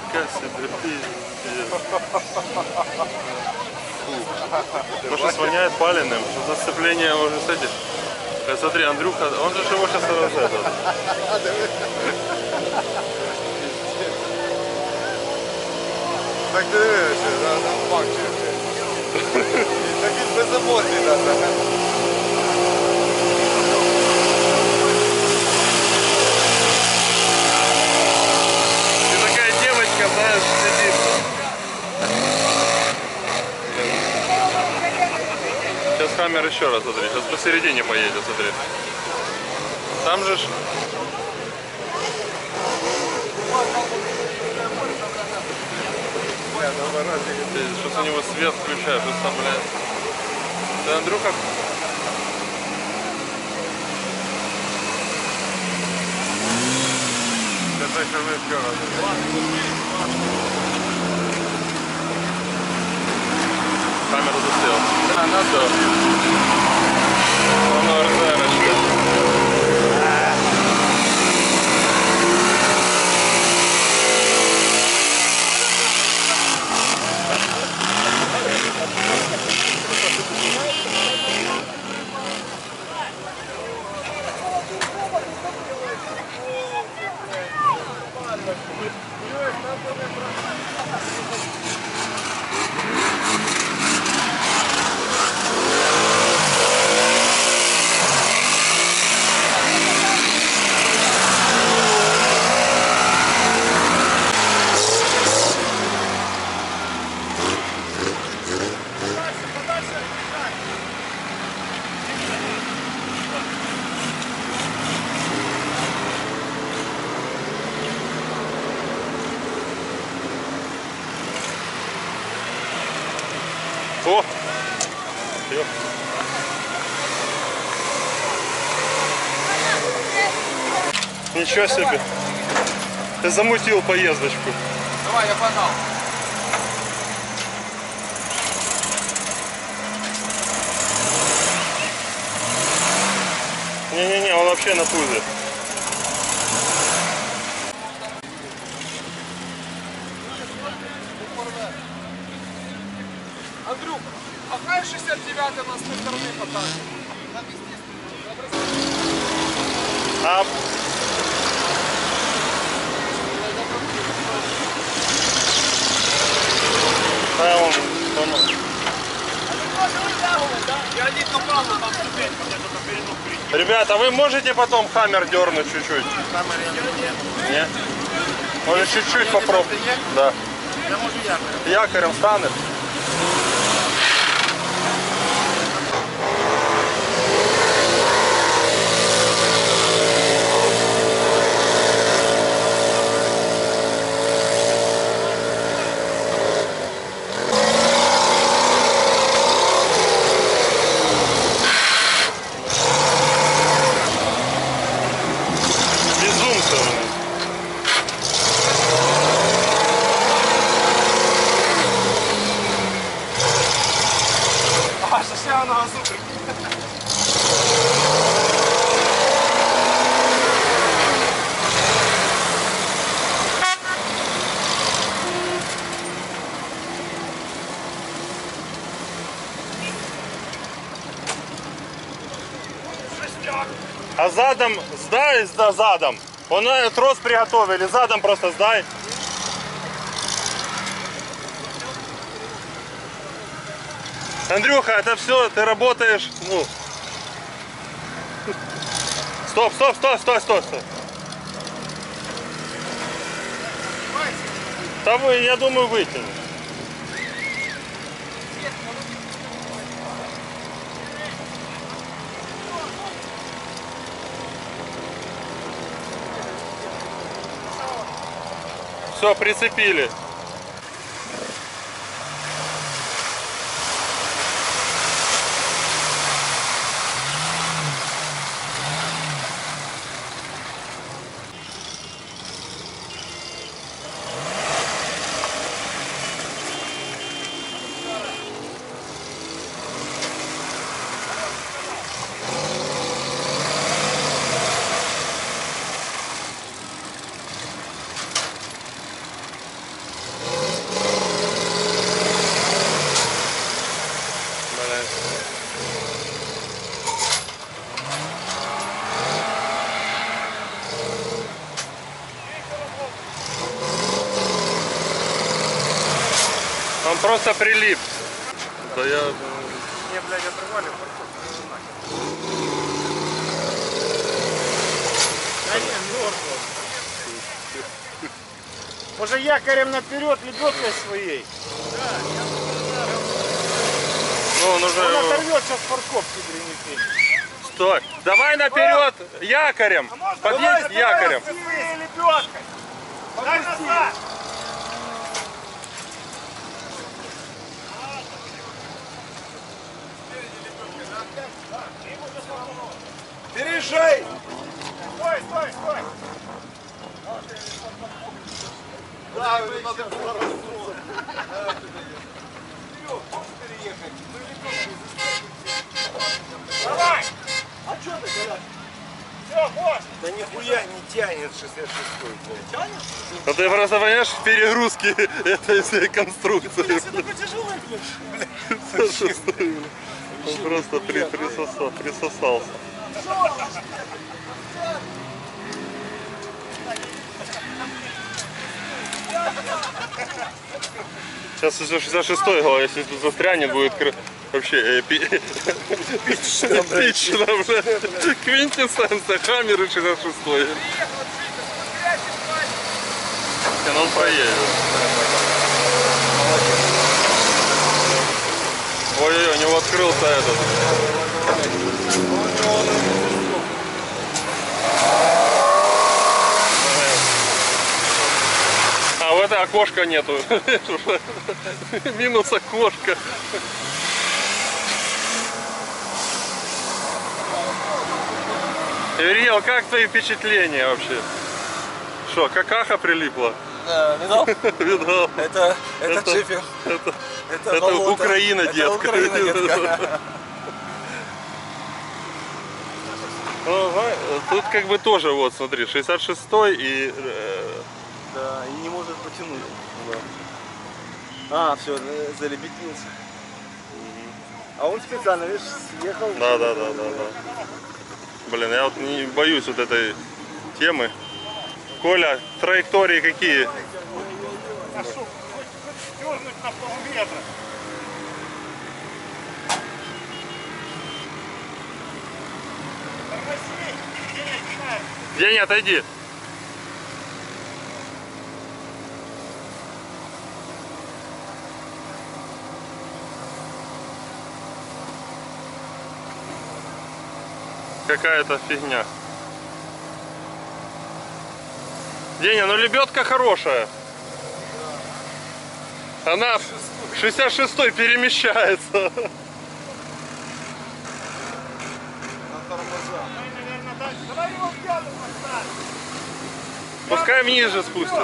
Нифига себе, пиздец. Может, воняет паленым, что за сцепление уже с этим. Смотри, Андрюха, он же его сейчас разжает. Так дивишся, на факті. Так він без емоцій навіть. Ты такая девочка, знаешь, сидит. Сейчас Хаммер еще раз, смотри, сейчас посередине поедет, смотри. Там же ж... Сейчас у него свет включают, представляешь? Да, Андрюха? Це що ми вчора. Камеру засел. А, на все. Оно РЗРочка. О! Ё. Ничего себе! Ты замутил поездочку. Давай, я погнал. Не-не-не, он вообще на пузе. Андрюх, пахай 69 на с той стороны покажет. А... Да, он... Я не направо там ступень, мне только перенос прийти. Ребята, вы можете потом Хаммер дернуть чуть-чуть? Нет? Может чуть-чуть попробовать? Да. Я можу якорем. Якорем станет? Безумцы. А, ще вона супер. А задом сдай, задом. Он трос приготовили, задом просто сдай. Андрюха, это все, ты работаешь, ну. Стоп, стоп, стоп, стоп, стоп, стоп. Да вы, я думаю, вытянет. Все, прицепили. Он просто прилип. Да я... Не, блядь, оторвали парковку. Да не, мертво. Может якорем наперед лебедкой своей? Ну, он уже... Он оторвет сейчас парковки гремит. Стой! Давай наперед якорем! Подъедь якорем! Лебедкой! Дай назад! Переезжай! Стой, стой, стой! Да, надо было раздуться. Переехать. Давай! А что ты, Коля? Все, вот! Да нихуя не тянет 66-й, блядь. Тянет? Ну ты просто понимаешь перегрузки этой всей конструкции. Такой тяжелый, блядь. Он просто присосался. Сейчас уже 66-й гол, если тут застрянет, будет вообще эпично, блядь. Квинтэссенция, Хаммер и 66-й. Он проедет. Ой-ой-ой, у него открылся этот. А в это окошка нету. Минус окошко. Ириэл, как твои впечатления вообще? Что, какаха прилипла? Да, видал? Видал. Это Шеффилд. Это болото. Украина, Это детка. Украина, детка. Ага, тут как бы тоже, вот смотри, 66-й и... Да, и не может потянуть. А, все, залебедился. А он специально, видишь, съехал. Да. Блин, я вот не боюсь вот этой темы. Коля, траектории какие? А что, хоть дернуть на полметра. Тормози! Деня, отойди. Какая-то фигня. Деня, ну лебедка хорошая. Она в 66-й перемещается. На тормоза. Наверное, дальше. Давай его в пятую поставь. Пускай ниже спустится.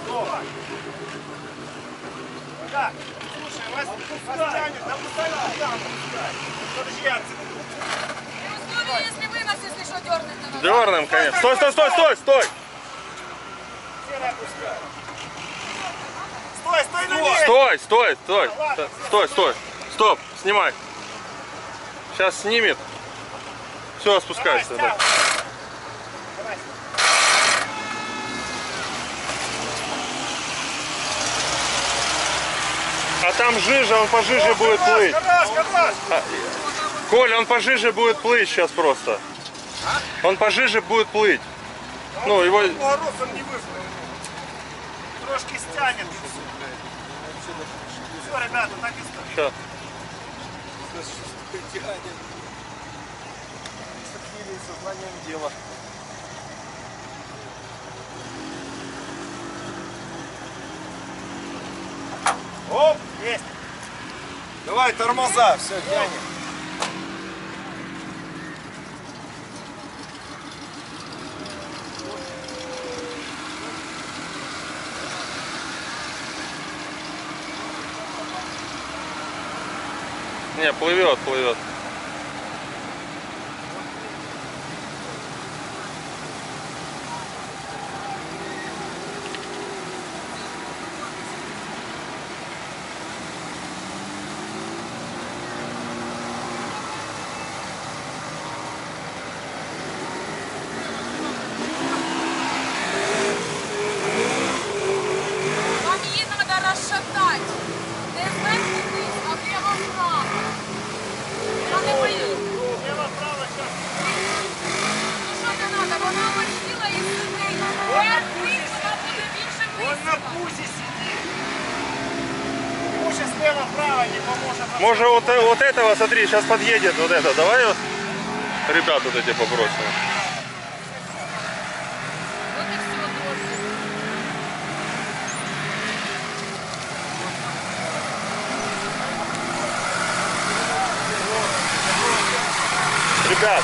Да. Слушай, вас тянет. Да пускай на яму. Подожди, отцепи. Если вынос, если что, дернуть надо. Дернем, конечно. Стой! Серый опускай. Стой на месте. Стой! Стоп! Снимай. Сейчас снимет. Все, спускайся. Давай, Да. Давай. А там жижа, он пожиже будет плыть. Хорош. Коля, он пожиже будет плыть сейчас просто. Он пожиже будет плыть. Ну, его... Поворот он не вызвал. Трошки стянет. Все, ребята, так и стоит. Сейчас. Сознанием дела. Оп, есть. Давай, тормоза, все, тянем. Не, плывет. Вам її треба розшатати. Не автобусе сидит. Ему сейчас лево-право не поможет. Может вот этого, смотри, сейчас подъедет вот это. Давай вот, ребят вот эти попросим. Вот и все, дождик. Ребят.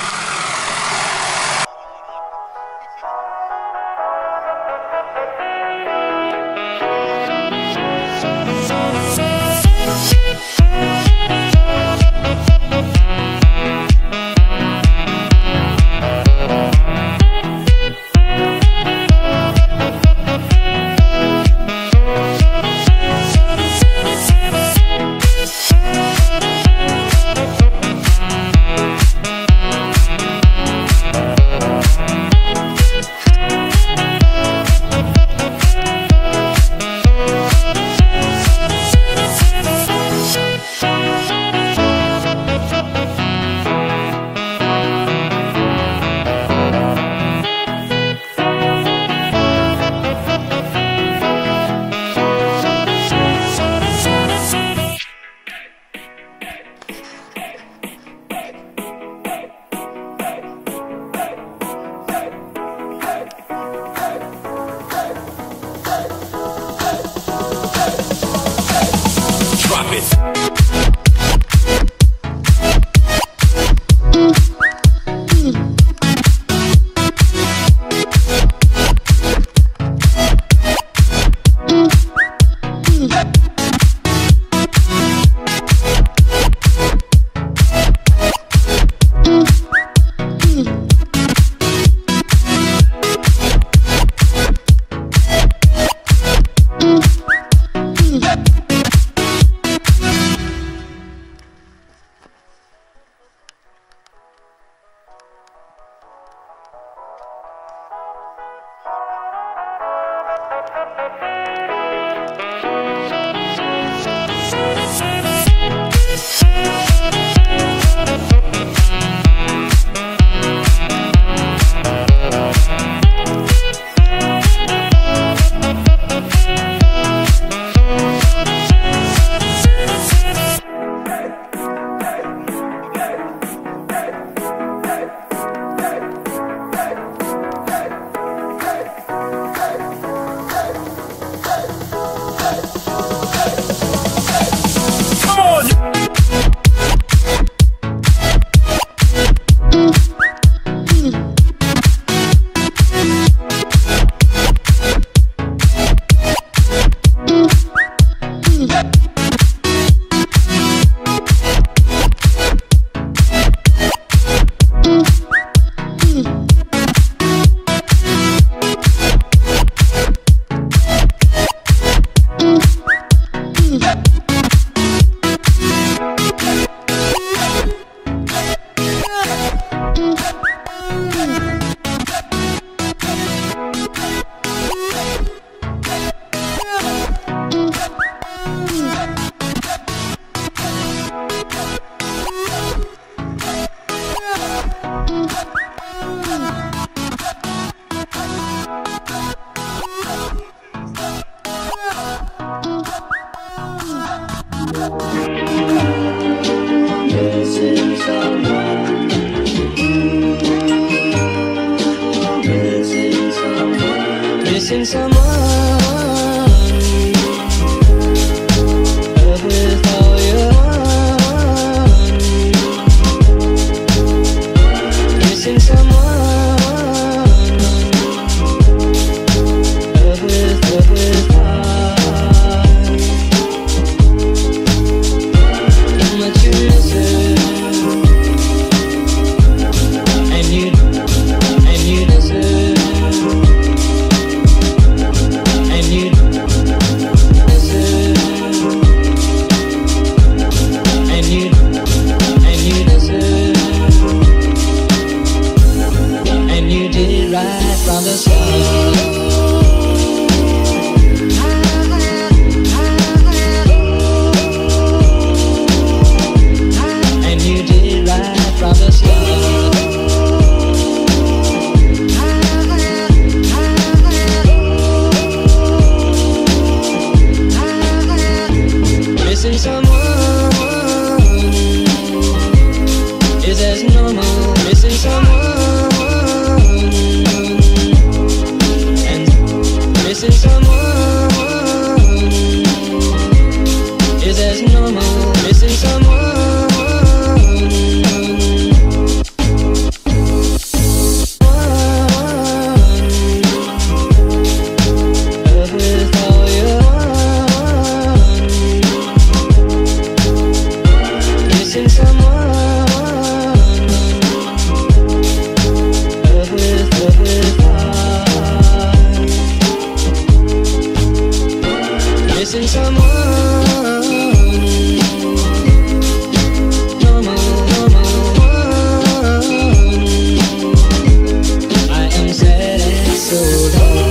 Missing someone with all your heart. Missing someone with heart. missing someone. Number one. I am sad and so down.